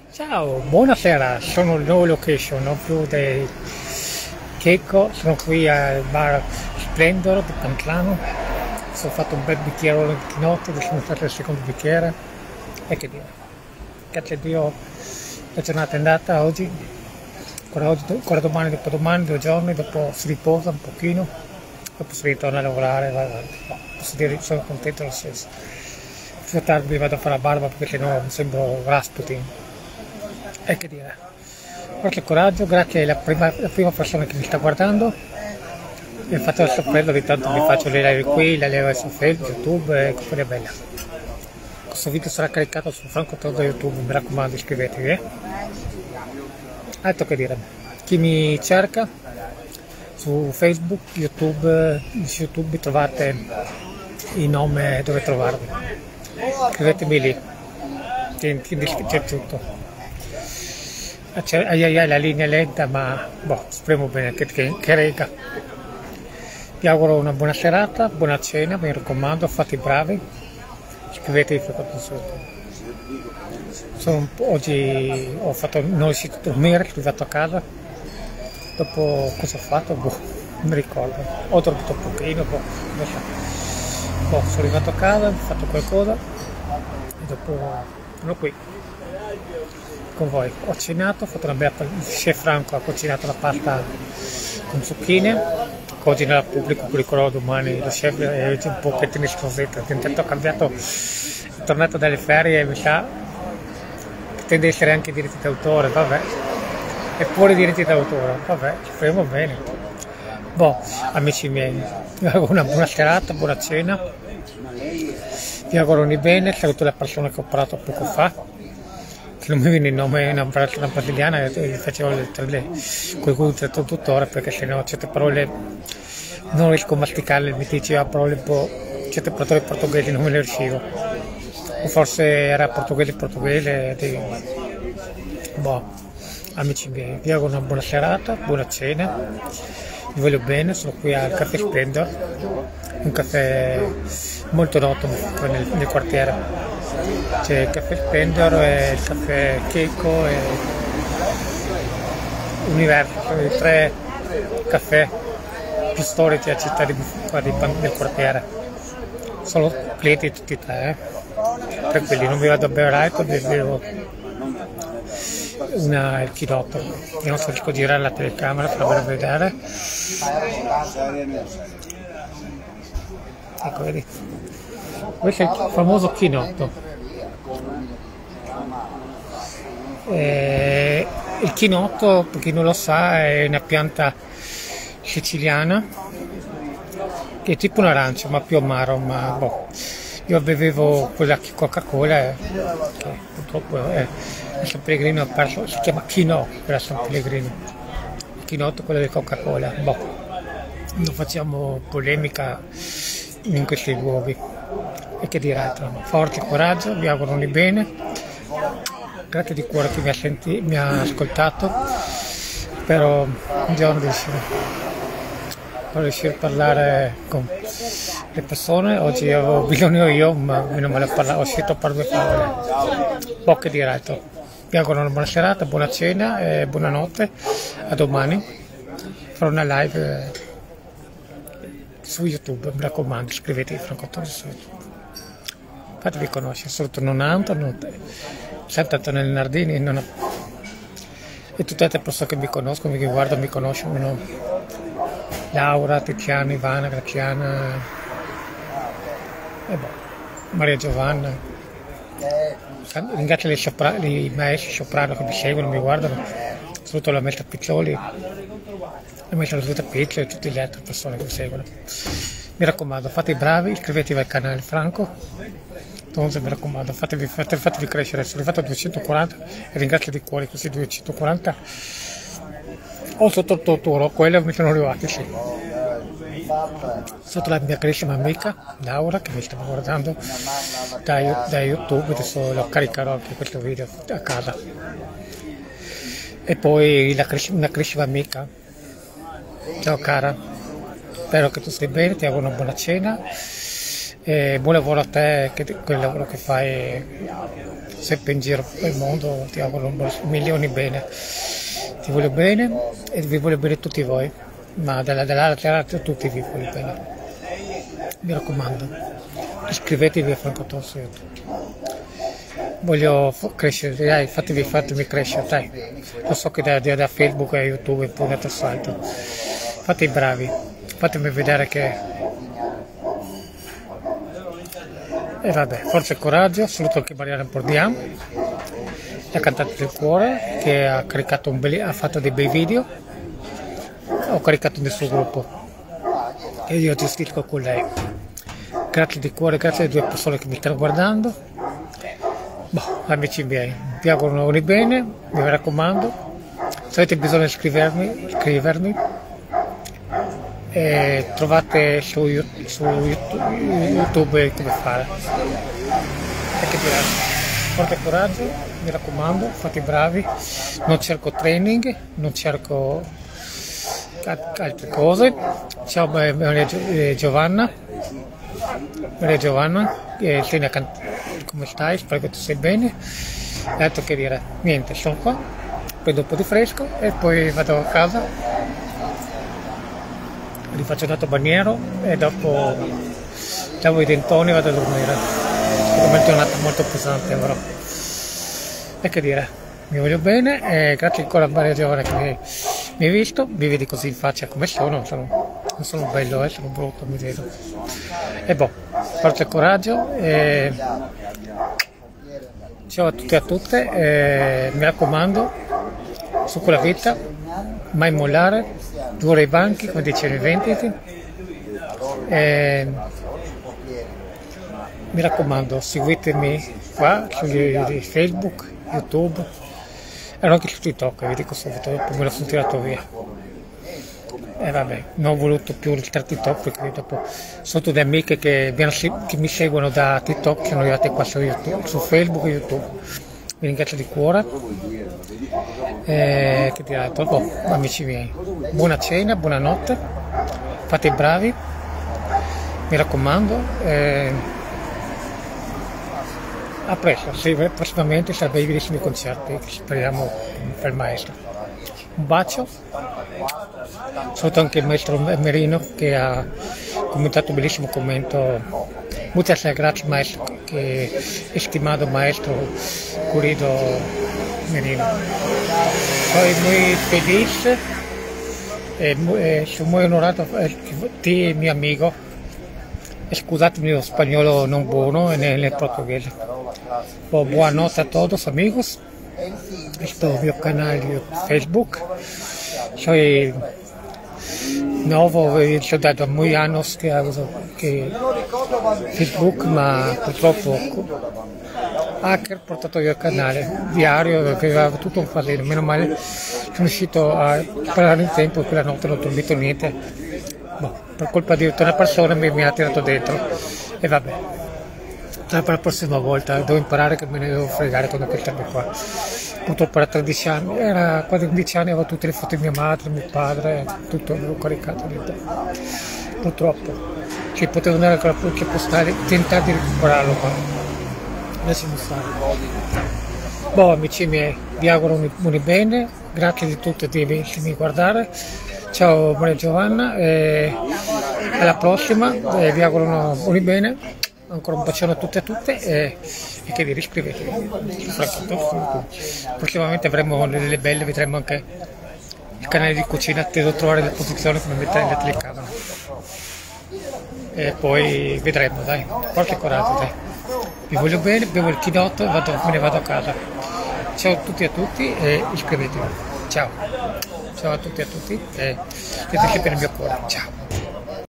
Ciao, buonasera, sono il nuovo location, non più dei Checco, sono qui al bar Splendor di Pantlano. Ho fatto un bel bicchiere di chinotto, adesso mi fate il secondo bicchiere e che dire. Grazie a Dio la giornata è andata oggi, ancora domani, dopodomani, 2 giorni, dopo si riposa un pochino, dopo si ritorna a lavorare, va avanti. No, posso dire che sono contento lo stesso. Più tardi vado a fare la barba perché sennò mi sembro Rasputin. E che dire, forte coraggio, grazie alla prima persona che mi sta guardando. Mi ha fatto la sorpresa, di tanto mi faccio le live qui, le live su Facebook, YouTube e compagnia bella. Questo video sarà caricato su Franco Todo YouTube, mi raccomando iscrivetevi. Altro che dire, chi mi cerca su Facebook, YouTube, su YouTube trovate il nome dove trovarmi. Iscrivetevi lì, c'è tutto. La linea è lenta, ma boh, speriamo bene che regga. Vi auguro una buona serata, buona cena, mi raccomando, fate i bravi, iscrivetevi per quanto oggi non riuscito a dormire, sono arrivato a casa, dopo cosa ho fatto? Boh, non mi ricordo, ho dormito un pochino, boh, sono arrivato a casa, ho fatto qualcosa e dopo sono qui con voi. Ho cenato, ho fatto una bella chef Franco ha cucinato la pasta con zucchine, oggi non la pubblico, pubblicherò domani. Lo chef è un pochettino esposito, ha cambiato, è tornato dalle ferie e mi sa che tende ad essere anche diritti d'autore, vabbè, e pure diritti d'autore, vabbè, speriamo bene. Boh, amici miei, vi auguro una buona serata, buona cena, vi auguro di bene, saluto la persona che ho parlato poco fa, che non mi viene il nome, una brasiliana, e facevo quel traduttore perché sennò certe parole non riesco a masticarle, mi diceva parole un po', certe parole portoghesi non me le riuscivo, o forse era portoghese, boh, amici miei, vi auguro una buona serata, buona cena, vi voglio bene, sono qui al Caffè Splendor, un caffè molto noto nel quartiere. C'è il Caffè Splendor e il Caffè Checco e Universo, sono i 3 caffè più storici a città del quartiere. Sono clienti tutti e 3, tranquilli, non vi vado a bere alcol, vi bevo il chinotto. Io non so riesco a girare la telecamera per farvelo vedere. Ecco, vedi. Questo è il famoso chinotto. Il chinotto, per chi non lo sa, è una pianta siciliana che è tipo un'arancia, ma più amaro, ma boh. Io bevevo quella Coca-Cola, che purtroppo è San Pellegrino ha perso, si chiama Chinò per San Pellegrino. Il chinotto è quello di Coca-Cola, boh. Non facciamo polemica in questi luoghi. E che dire altro? Forza e coraggio, vi auguro di bene. Grazie di cuore che mi ha ascoltato. Spero un giorno di riuscire a parlare con le persone. Oggi avevo bisogno io, ma meno male ho scritto per 2 parole. Che dire altro. Vi auguro una buona serata, buona cena e buonanotte. A domani. Farò una live su YouTube, mi raccomando, iscrivetevi Franco Todo su YouTube. Fatevi conoscere, soprattutto non Anton, sempre Antonello Nardini, e tutte le altre persone che mi conoscono, che guardano, mi conoscono, Laura, Tiziana, Ivana, Graziana, e boh, Maria Giovanna. Ringrazio i maestri soprano che mi seguono, mi guardano, soprattutto la maestra Piccioli, la maestra Rosetta Piccioli e tutte le altre persone che mi seguono. Mi raccomando, fate i bravi, iscrivetevi al canale Franco. Entonces, mi raccomando, fatevi crescere. Sono arrivato a 240 e ringrazio di cuore questi 240. Ho sotto il torturo, quello mi sono arrivati, sì. Sotto la mia carissima amica Laura che mi stava guardando da YouTube, adesso lo caricherò anche questo video a casa. E poi una carissima amica, ciao cara, spero che tu stai bene, ti auguro una buona cena e buon lavoro a te, che quel lavoro che fai sempre in giro per il mondo, ti auguro milioni bene, ti voglio bene e vi voglio bene tutti voi, ma dall'altro tutti vi voglio bene, mi raccomando, iscrivetevi a Franco Toro su YouTube, voglio crescere, dai, fatemi crescere, dai, lo so che da Facebook e YouTube è un po' un altro salto, fate i bravi, fatemi vedere che... E vabbè, forza e coraggio, saluto anche Mariana Bordiam, la cantante del cuore, che ha caricato ha fatto dei bei video, ho caricato nel suo gruppo e io ti iscritto con lei. Grazie di cuore, grazie alle due persone che mi stanno guardando. Boh, amici miei, vi auguro un bene, mi raccomando, se avete bisogno di iscrivermi. E trovate su YouTube come fare. E che dire, forte coraggio, mi raccomando, fate i bravi, non cerco training, non cerco altre cose. Ciao Maria Giovanna, come stai? Spero che tu sei bene. E altro che dire, niente, sono qua, prendo un po' di fresco e poi vado a casa. Rifaccio un altro bagnero e dopo lavo i dentoni e vado a dormire. È una giornata molto pesante però. E che dire, mi voglio bene e grazie ancora a Maria Giovane che mi hai visto, mi vedi così in faccia come sono, non sono bello, sono brutto, mi vedo. E boh, forza e coraggio e ciao a tutti e a tutte e mi raccomando, su quella vita, mai mollare, dura i banchi, come dicevi, venditi. Mi raccomando, seguitemi qua su Facebook, YouTube e anche su TikTok, vi dico subito, dopo me lo sono tirato via. E vabbè, non ho voluto più il TikTok perché dopo sono tutte amiche che mi seguono da TikTok, sono arrivate qua su YouTube, su Facebook e YouTube. Vi ringrazio di cuore. Che direi, dopo, amici miei, buona cena, buonanotte, fate i bravi, mi raccomando. A presto, prossimamente saranno bellissimi concerti, speriamo per il maestro. Un bacio, saluto anche il maestro Merino che ha commentato un bellissimo commento. Muchas gracias maestro, estimado maestro querido Merino. Soy muy feliz, soy muy onorato di mio amigo. Scusatemi lo spagnolo non buono nel portoghese. Buonanotte a todos amigos. Questo è il mio canale di Facebook. Soy nuovo, ho dato molti anni che Facebook, ma purtroppo hacker ha portato via il canale diario, che aveva tutto un casino. Meno male sono riuscito a parlare in tempo e quella notte non ho dormito niente. Boh, per colpa di una persona mi ha tirato dentro e vabbè, per la prossima volta devo imparare che me ne devo fregare con quel tempo qua. Purtroppo era 13 anni, era quasi 11 anni, avevo tutte le foto di mia madre, mio padre, tutto avevo caricato dentro. Purtroppo ci potevo andare ancora più che postare, tentare di recuperarlo qua. Adesso non sta. Boh, amici miei, vi auguro un bene, grazie di tutto di avermi guardare. Ciao Maria Giovanna, alla prossima, vi auguro un bene, ancora un bacione a tutti e a tutte e che vi iscrivetevi. Prossimamente avremo delle belle, vedremo anche il canale di cucina, devo trovare la posizione come mettere la telecamera e poi vedremo, dai, forte coraggio, dai. Vi voglio bene, bevo il chinotto e me ne vado a casa. Ciao a tutti e a tutti e iscrivetevi. Ciao. Ciao a tutti e a tutti e siete sempre nel mio cuore. Ciao.